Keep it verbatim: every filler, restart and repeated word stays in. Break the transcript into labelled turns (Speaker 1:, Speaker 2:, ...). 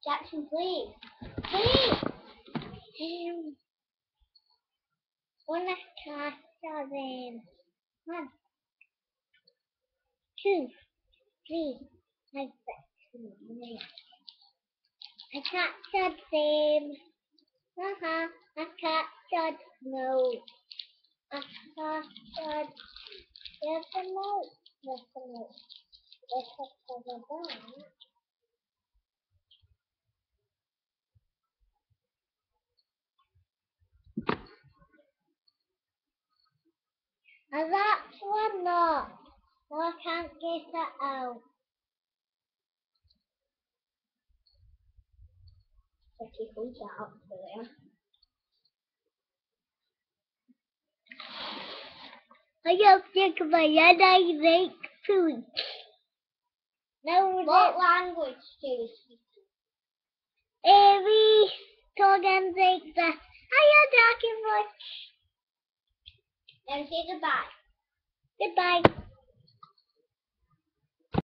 Speaker 1: Jackson, please. Please. Um, one car seven. One, two, three, five, six, seven, eight. I can't judge them. Uh-huh. I can't judge. No. I can't judge. There's a note. There's a note. There's a note. And that's one not. No, I can't get that out. If you hold that up to there. I don't think my head I like food. No, what language do you speak? Every talk and like that. I am talking much. And say goodbye. Goodbye.